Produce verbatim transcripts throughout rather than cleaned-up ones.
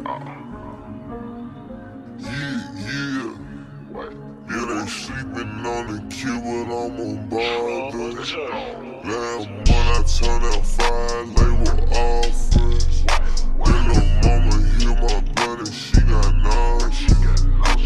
Yeah, yeah. What? Yeah, they sleeping on the kid, but I'm on bother. Last month I turned out five label offers. Then lil' mama hear my blood and she got nauseous.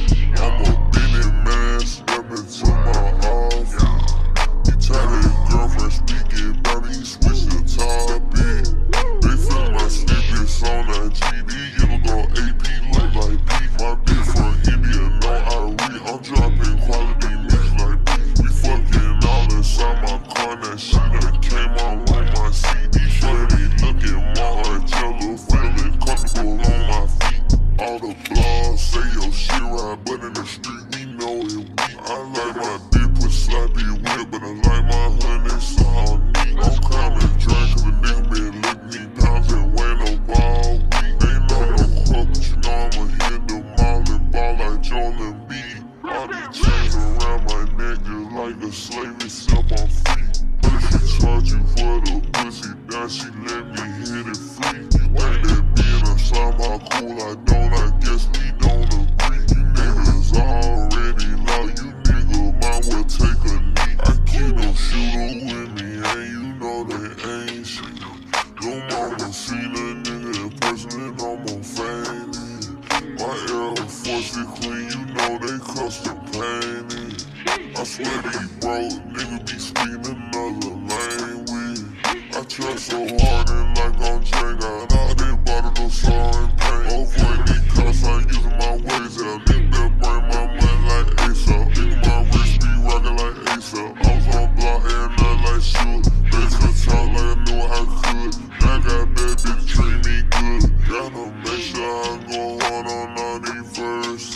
I'm a Benny man, step into my office. He tell his girlfriend speaking about me, he switch the topic. They feel my snippets on that G D, it'll go A P like like P. My bitch from India, no I read, I'm dropping quality mix like B. We fucking all inside my car, that shit done came all on my C D. Shorty looking more jello, feeling comfortable on my feet. All the blogs say your shit right, but in the street we know it weak. I like my bitch put sloppy whip, but I like my honey so neat. I'm kinda drunk cause a nigga been licking me pounds and weighing no ball week. Ain't no no crook, but you know I'ma hit the mall and ball like Joel and B. All these chains around my neck just like a slave except I'm free. But she charge you for the pussy, now she let me hit it free. You think that being inside my cool, I don't, I guess we don't agree. You niggas already low, you nigga might well take a knee. I keep no shooter with me, and you know they ain't shit. Your mama seen a nigga in person and I'm on fame. My Air Force is clean, you know they custom painted. I swear these broke niggas be speaking another language. I try so hard and like I'm Jay, got all they bottle of saw and paint. Avoid these cops, I'm using my ways out. Nigga better bring my money like ASAP. Nigga my wrist be rockin' like ASAP. I was on block here and not like shoot. Bitch I talk like I knew I could. Now I got bad bitch treat me good. Gotta make sure I go hard on all these verses.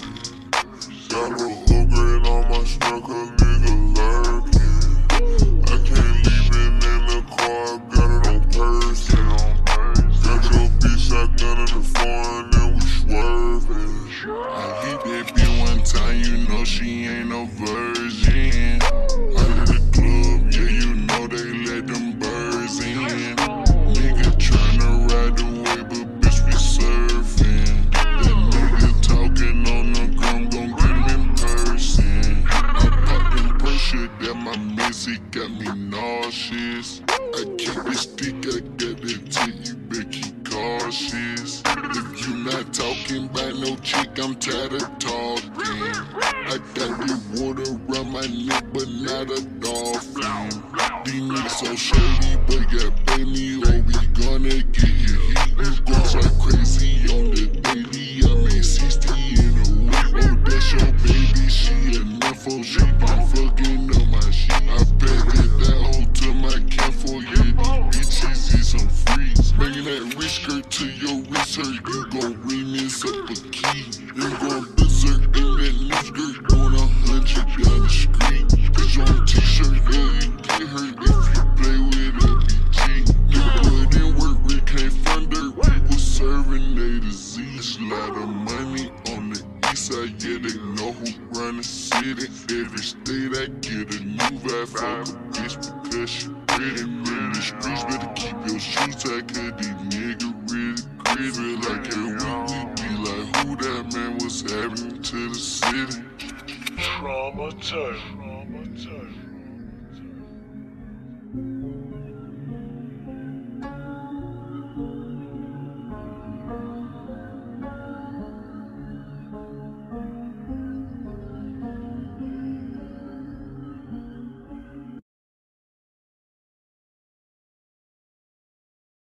Got a upgrade on my struck, a nigga lurking. I can't leave it in the car, I got it on person. Got your bitch shotgun in the foreign and we swerving. I hit that bitch one time, you know she ain't no virgin. Out of the club, yeah, you know they let them birds in. Nigga tryna ride the wave, but bitch we surfing. That nigga talking on the ground, gon' get him in person. I popped in pressure that my music got me nauseous. I keep the stick, I got that tick, you better keep cautious. If you not talking about no chick, I'm tired of talking. I got the water around my neck, but not a dolphin. These niggas so shady, but got baby, oh we gonna get you heat. This goes like crazy on the daily. I made sixty in a week. Oh, that's your baby, she a nympho, she been fucking up my shit. I packed that hoe to my camp for you. These bitches is some freaks. Bringing that rich skirt to your wrist hurt, you gon' remix up a key. You gon' berserk in that new skirt, going a hundred down the street. Cause your own t-shirt, yeah, you get hurt if you play with a B G. Nigga put in work, we came from dirt, we was serving A to Z. It's a lot of money on the east side, yeah, they know who run the city. Every state I get a new vibe, fuck a bitch because she pretty. In the streets, better keep your shoes tight, cause these niggas really crazy. Feel like every week we be like, who that man was happening to the city? Trauma turn.